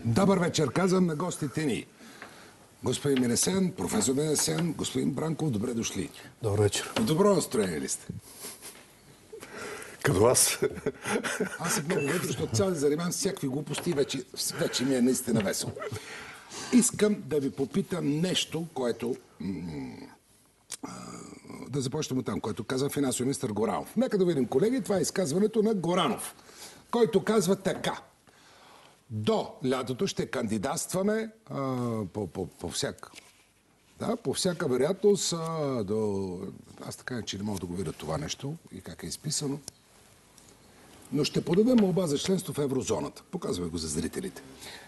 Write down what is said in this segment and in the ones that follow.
Добър вечер, казвам на гостите ни. Господин Минасян, професор Минасян, господин Бранков, добре дошли. Добър вечер. В добро настроение ли сте? Като вас. Аз съм много вечер, защото цял да занимавам с всякакви глупости и вече ми е наистина весело. Искам да ви попитам нещо, което... да започнем от там, което каза финансов министър Горанов. Нека да видим, колеги, това е изказването на Горанов, който казва така. До лятото ще кандидатстваме по всяка вероятност Аз така че не мога да го видя това нещо и как е изписано. Но ще подадем молба за членство в еврозоната. Показваме го за зрителите.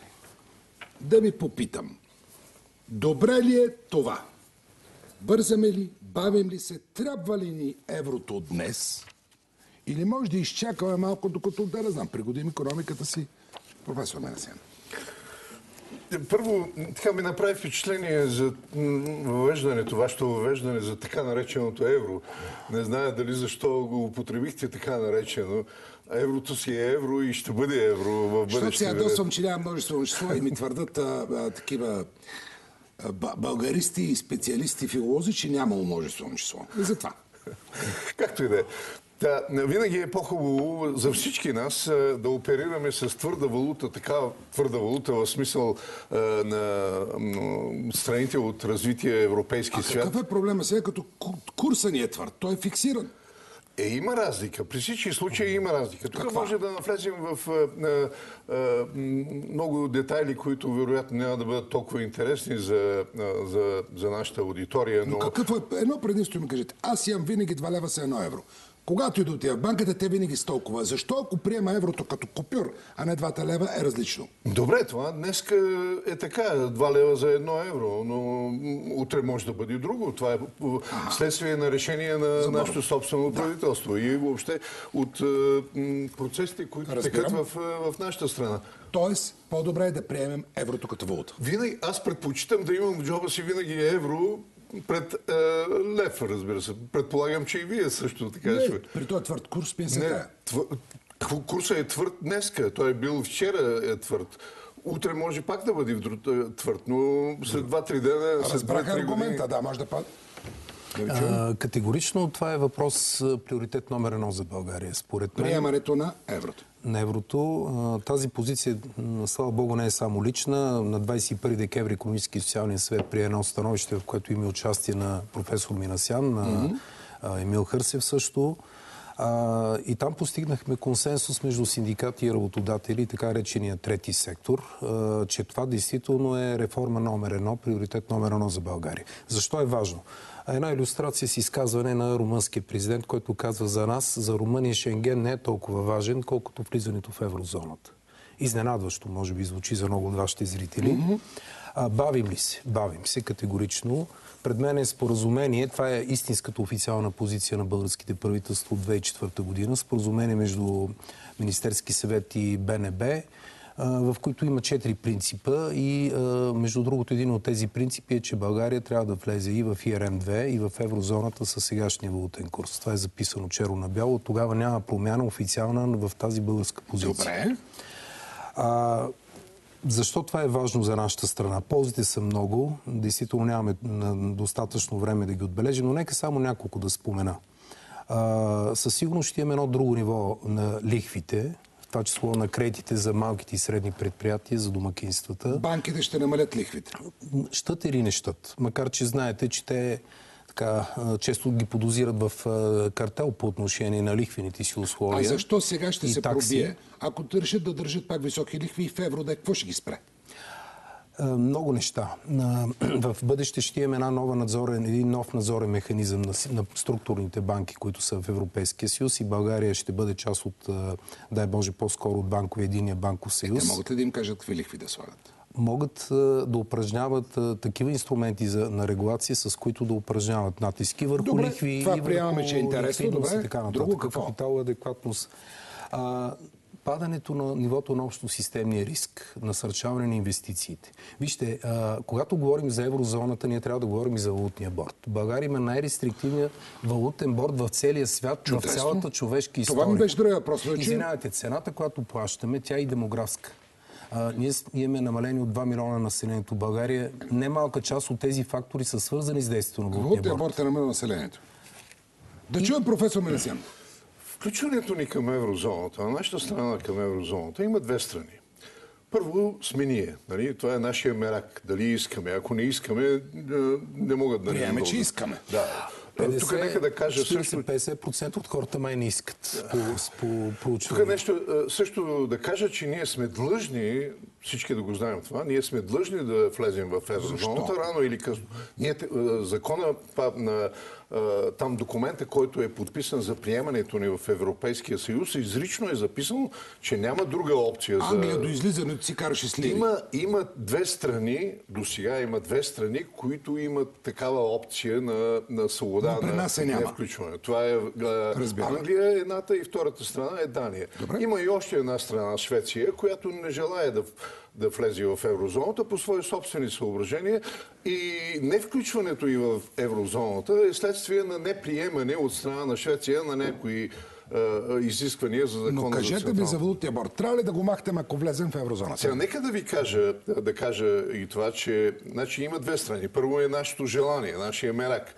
Да ви попитам. Добре ли е това? Бързаме ли? Бавим ли се? Трябва ли ни еврото днес? Или може да изчакаме малко, докато, да не знам, пригодим икономиката си? Професор Минасян. Първо, така ми направи впечатление за въвеждането, вашето въвеждане за така нареченото евро. Не зная дали защо го употребихте така наречено. Еврото си е евро и ще бъде евро в бъдеще. Защото сега досвам, че няма множество число и ми твърдат такива българисти и специалисти, филолози, че нямало множество число. И затова. Както и да е. Да, винаги е по-хубаво за всички нас да оперираме с твърда валута, такава твърда валута в смисъл на страните от развитие европейски свят. Какъв е проблема сега, като курса ни е твърд? Той е фиксиран. Има разлика. При всички случаи има разлика. Тук може да навлезем в много детайли, които вероятно няма да бъдат толкова интересни за нашата аудитория. Но какво е едно предимство, ми кажете? Аз имам винаги 2 лева с 1 евро. Когато иду отива в банката, те винаги са толкова. Защо ако приема еврото като купюр, а не 2 лева, е различно? Добре, това днеска е така. 2 лева за 1 евро, но утре може да бъде друго. Това е следствие на решение на нашето собствено правителство и въобще от процесите, които текат в нашата страна. Тоест, по-добре е да приемем еврото като валута. Винаги, аз предпочитам да имам в джоба си винаги евро пред лев, разбира се. Предполагам, че и вие също така. Не, при този твърд курс пенсията. Курсът е твърд днеска. Той е бил вчера твърд. Утре може пак да бъде твърд, но след 2-3 дена... Разбрах аргумента, да, може да пак. Категорично това е въпрос, приоритет номер 1 за България. Според мен, приемането на еврото. На еврото. Тази позиция, слава Богу, не е само лична. На 21 декември Икономически и социалния съвет прие едно становище, в което има участие на професор Минасян, на Емил Хърсев също. И там постигнахме консенсус между синдикати и работодатели, така речения трети сектор, че това действително е реформа номер 1, приоритет номер 1 за България. Защо е важно? Една илюстрация с изказване на румънския президент, който казва за нас, за Румъния Шенген не е толкова важен, колкото влизането в еврозоната. Изненадващо, може би, звучи за много от вашите зрители. Бавим ли се? Бавим се категорично. Пред мен е споразумение, това е истинската официална позиция на българските правителства от 2004 година, споразумение между Министерски съвет и БНБ, в които има 4 принципа и между другото един от тези принципи е, че България трябва да влезе и в ИРМ-2 и в еврозоната със сегашния валутен курс. Това е записано черно на бяло. Тогава няма промяна официална в тази българска позиция. Добре. Защо това е важно за нашата страна? Ползите са много. Действително нямаме достатъчно време да ги отбележим, но нека само няколко да спомена. Със сигурност ще имаме едно друго ниво на лихвите, в това число на кредитите за малките и средни предприятия, за домакинствата. Банките ще намалят лихвите. Щат или не щат? Макар че знаете, че те често ги подозират в картел по отношение на лихвените си условия. А защо сега ще се такси пробие? Ако решат да държат пак високи лихви и в евро, какво ще ги спре? Много неща. В бъдеще ще имаме един нов надзорен механизъм на структурните банки, които са в Европейския съюз и България ще бъде част от, дай Боже, по-скоро от единния банков съюз. Те могат ли да им кажат какви лихви да слагат? Могат да упражняват такива инструменти на регулация, с които да упражняват натиски върху лихви и върху ликвидност и така нататък. Капиталова адекватност. Падането на нивото на общо системния риск, насърчаване на инвестициите. Вижте, когато говорим за еврозоната, ние трябва да говорим и за валутния борд. България има най-рестриктивния валутен борд в целия свят, в цялата човешка история. Това ми беше другия въпрос. Извинявайте, цената, която плащаме, тя е и демографска. Ние имаме намаление от 2 милиона населението в България. Немалка част от тези фактори са свързани с действието на валутния Валутния борд. борд е намалил населението. Да чуем професор Минасян. Включването ни към еврозоната, нашата страна към еврозоната, има две страни. Първо сме ние. Нали? Това е нашия мерак. Дали искаме. Ако не искаме, не могат да Приеме, че искаме. Да. Тук нека да кажа също... 40-50% от хората май не искат по проучване. Тук нещо също да кажа, че ние сме длъжни, всички да го знаем това, ние сме длъжни да влезем в еврозоната рано или късно. Ние, закона на там документа, който е подписан за приемането ни в Европейския съюз, изрично е записано, че няма друга опция за... Англия до излизането си караше с лири. Има две страни, до сега има две страни, които имат такава опция на свобода на включване. Това е Англия едната и втората страна е Дания. Добре. Има и още една страна, Швеция, която не желае да влезе в еврозоната по свои собствени съображения и не включването и в еврозоната е следствие на неприемане от страна на Швеция на някои изисквания за закона. Но кажете ми за валутния борд. Трябва ли да го махнем, ако влезем в еврозоната? Сега, нека да ви кажа и това, че значи, има две страни. Първо е нашето желание, нашия мерак.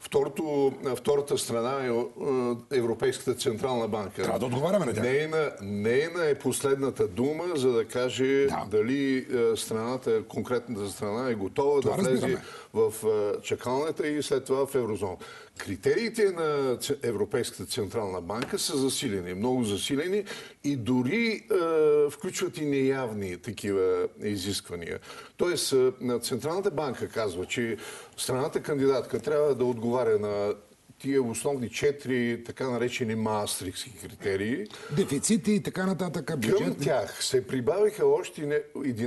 Втората страна е Европейската централна банка. Трябва да отговаряме на тях. Нейна е последната дума, за да каже дали конкретната страна е готова да влезе в чакалнята и след това в еврозоната. Критериите на Европейската централна банка са засилени, много засилени и дори включват и неявни такива изисквания. Тоест, Централната банка казва, че страната кандидатка трябва да отговаря на тия основни 4 така наречени маастрихтски критерии. Дефицити и така нататък. Към тях се прибавиха още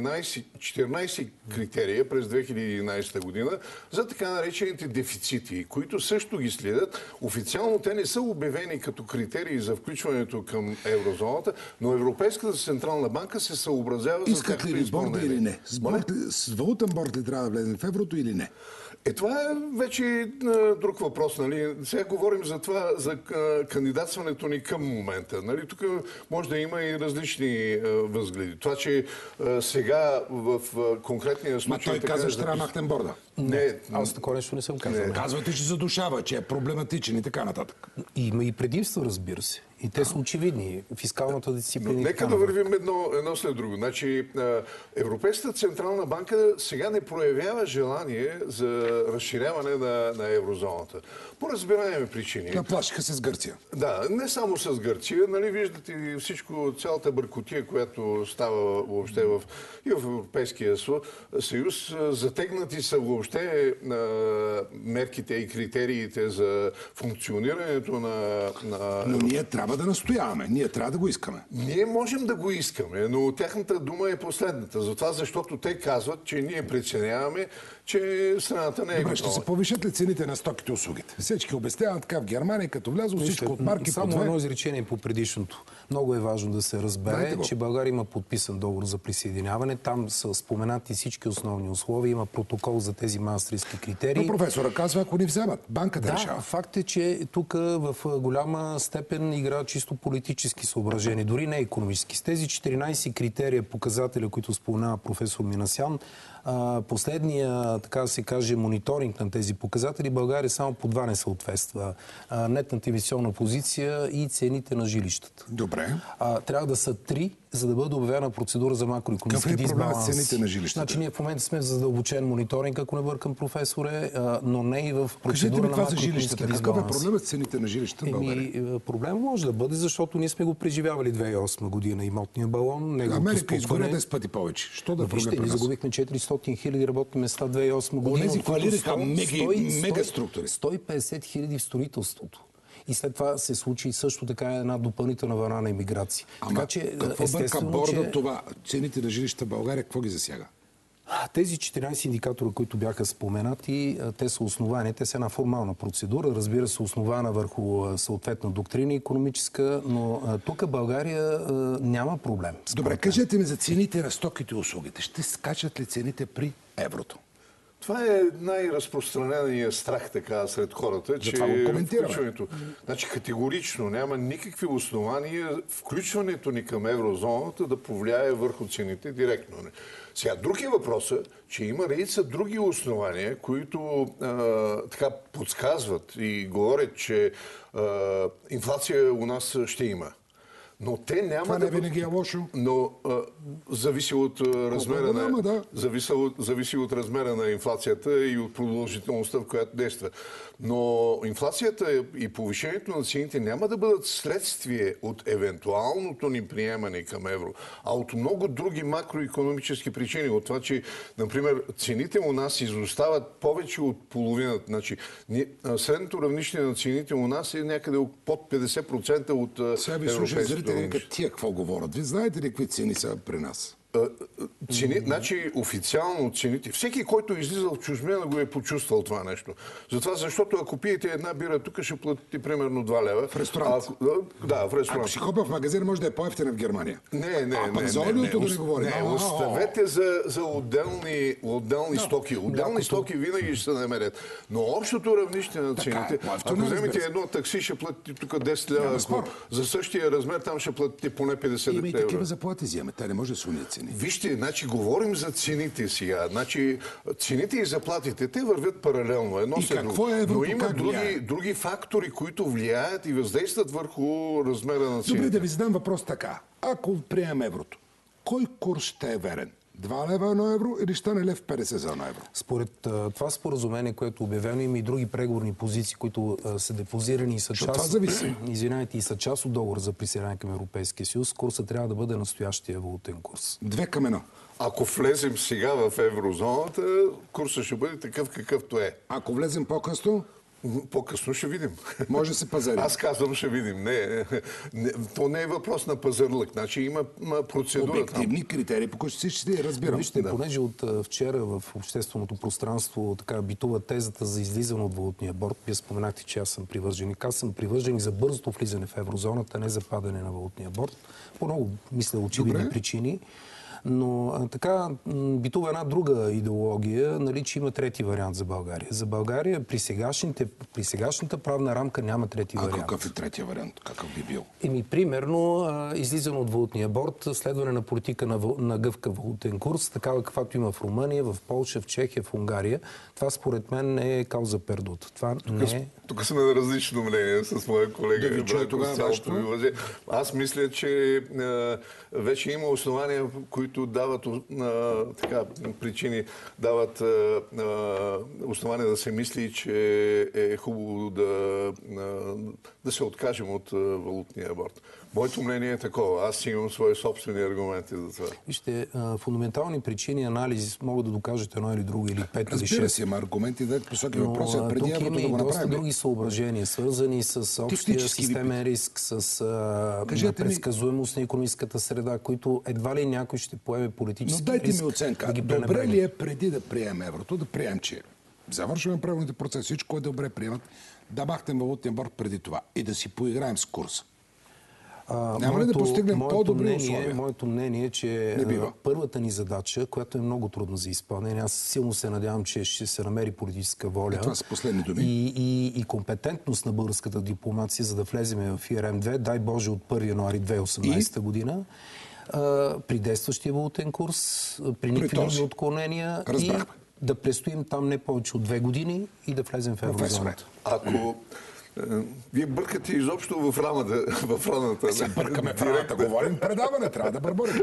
14 критерия през 2011 година за така наречените дефицити, които също ги следят. Официално те не са обявени като критерии за включването към еврозоната, но Европейската централна банка се съобразява за искат ли борда или не? С валутен борд ли трябва да влезем в еврото или не? Това е вече друг въпрос. Нали? Сега говорим за това, за кандидатстването ни към момента. Нали? Тук може да има и различни възгледи. Това, че сега в конкретния случай... Той казва, че трябва да махнем борда. Не, аз такова нещо не съм казал. Казвате, че задушава, че е проблематичен и така нататък. Има и предимства, разбира се. И те са очевидни. Фискалната дисциплина. Нека да вървим едно след друго. Значи, Европейската централна банка сега не проявява желание за разширяване на еврозоната. По разбираеми причини. Наплашиха се с Гърция. Да, не само с Гърция. Нали, виждате всичко, цялата бъркотия, която става въобще и в Европейския съюз. Затегнати са въобще мерките и критериите за функционирането на... Но ние трябва да настояваме. Ние трябва да го искаме. Ние можем да го искаме, но тяхната дума е последната. Затова, защото те казват, че ние преценяваме, че страната не е готова. Ще се повишат ли цените на стоките и услугите? Всички обясняват така в Германия, като влязло всичко от марки само по две. Едно изречение по предишното. Много е важно да се разбере, че България има подписан договор за присъединяване. Там са споменати всички основни условия. Има протокол за тези маастрихтски критерии. Но професора казва, ако ни вземат, банката решава. Факт е, че тук в голяма степен игра чисто политически съображения, дори не икономически. С тези 14 критерия, показателя, които споменава професор Минасян, последния, така да се каже, мониторинг на тези показатели, България само по 2 не съответства. Нетната инвестиционна позиция и цените на жилищата. Добре. Трябва да са 3, за да бъде обявена процедура за макроикономически дисбаланс. Какъв е проблемът с цените на жилищата? Значи ние в момента сме в задълбочен мониторинг, ако не бъркам, професоре, но не и в процедура на макроикономически дисбаланс. Какъв е проблемът с цените на жилищата в България? Проблем може да бъде, защото ние сме го преживявали 2008 година имотния балон. Америка изгоря 10 пъти повече. Що да проблем при нас? Загубихме 400 хиляди работни места 2008 година. Онези фалираха мега структури. 150 хиляди в строителството. И след това се случи също така една допълнителна вълна на имиграция. Така че, какво бърка борда това? Цените на жилища в България, какво ги засяга? Тези 14 индикатора, които бяха споменати, те са основани. Те са една формална процедура, разбира се, основана върху съответна доктрина икономическа, но тук България няма проблем. Добре, кажете ми за цените на стоките и услугите. Ще скачат ли цените при еврото? Това е най-разпространеният страх така сред хората, че това го коментираме. включването, значи категорично няма никакви основания включването ни към еврозоната да повлияе върху цените директно. Сега, друг е въпросът, че има редица други основания, които така подсказват и говорят, че инфлация у нас ще има. Но те няма това не винаги е лошо. Но зависи от размера голяма, да. зависи от размера на инфлацията и от продължителността, в която действа. Но инфлацията и повишението на цените няма да бъдат следствие от евентуалното ни приемане към евро, а от много други макроекономически причини. От това, че, например, цените у нас изостават повече от половината. Значи, средното равнище на цените у нас е някъде под 50% от европейското. Тия какво говорят? Вие знаете ли какви цени са при нас? Цени, значи официално цените. Всеки, който е излизал в чужбина, го е почувствал това нещо. Затова, защото ако пиете една бира, тук ще платите примерно 2 лева. В ресторант? Да, в ресторант. Ако си купя в магазин, може да е по-ефтина в Германия. За олиото да не говорим. Не, оставете за отделни стоки. Отделни стоки винаги ще се намерят. Но общото равнище на цените, ако вземете едно такси, ще платите тук 10 лева. За същия размер там ще платите поне 50 евро. Има и такива заплати вземат. Те не може да са уния цени. Вижте, значи говорим за цените сега. Значи цените и заплатите, те вървят паралелно. Едно след друго. Но има други фактори, които влияят и въздействат върху размера на цените. Добре, да ви задам въпрос така. Ако приемем еврото, кой курс ще е верен? 2 лева 1 евро или ще не лев 50 за 1 евро? Според това споразумение, което е обявено, има и други преговорни позиции, които са депозирани и са част, и са част от договора за присъединяване към Европейския съюз. Курсът трябва да бъде настоящия валутен курс. 2 към 1. Ако влезем сега в еврозоната, курсът ще бъде такъв какъвто е. Ако влезем по-късно? По-късно ще видим. Може да се пазари. Аз казвам, ще видим. То не е въпрос на пазарлък. Значи има процедура. Обективни критерии, по които ще разбирам. Вижте, понеже от вчера в общественото пространство така битува тезата за излизане от валутния борд, вие споменахте, че аз съм привърженик. Аз съм привърженик за бързото влизане в еврозоната, не за падане на валутния борд. По много, мисля, очевидни причини. Но така битува една друга идеология, нали, че има трети вариант за България. За България при сегашната правна рамка няма трети вариант. А какъв е третия вариант? Какъв би бил? Примерно, излизане от валутния борд, следване на политика на гъвкав валутен курс, такава каквато има в Румъния, в Полша, в Чехия, в Унгария. Това според мен е кауза пердут. Тук сме на различно мнение с моя колега. Да ви чуя тогава. Аз мисля, че вече има основания, които дават причини, дават основания да се мисли, че е хубаво да се откажем от валутния борд. Моето мнение е такова. Аз имам свои собствени аргументи за това. Вижте, фундаментални причини, анализи могат да докажат едно или друго, или 5 или 6. Разбира се, има аргументи да посоки въпроса преди тук има и доста други съображения, свързани с общия системен риск, с предсказуемост на икономическата среда, които едва ли някой ще поеме политически риск. Но дайте ми оценка. Добре ли е преди да приемем еврото, да приемем, че завършваме правилните процеси, всичко е добре приемат, да махнем валутния борд преди това и да си поиграем с курса? Няма ли да постигнем по-добри условия? Моето мнение е, че първата ни задача, която е много трудна за изпълнение, аз силно се надявам, че ще се намери политическа воля това са последни думи. И компетентност на българската дипломация, за да влезем в ИРМ-2, дай Боже, от 1 януари 2018 година, при действащия валутен курс, при никакви отклонения и да престоим там не повече от 2 години и да влезем в еврозоната. Ако вие бъркате изобщо в раната. Се бъркаме в раната. Говорим предаване, трябва да бърборим.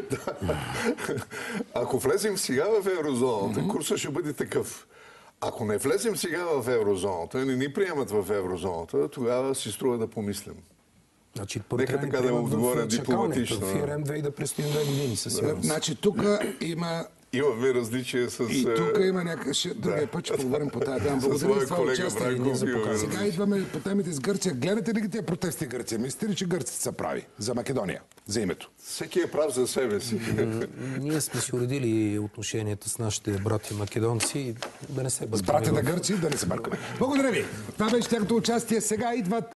Ако влезем сега в еврозоната, курсът ще бъде такъв. Ако не влезем сега в еврозоната, не ни приемат в еврозоната, тогава си струва да помислим. Значи, нека така да отговоря дипломатично. В ИРМ-2 и да престоим 2 години със сигурност. Значи тук има... Имаме различия с... И тук има другия път, ще поговорим по тази тема. Благодаря за това участие. Сега идваме по темите с Гърция. Гледате ли тези протести в Гърция? Мислите ли, че гърците са прави за Македония, за името? Всеки е прав за себе си. Ние сме си уредили отношенията с нашите брати македонци, да не се бъркаме. С братята гърци, да не се бъркаме. Благодаря ви. Това беше тяхното участие. Сега идват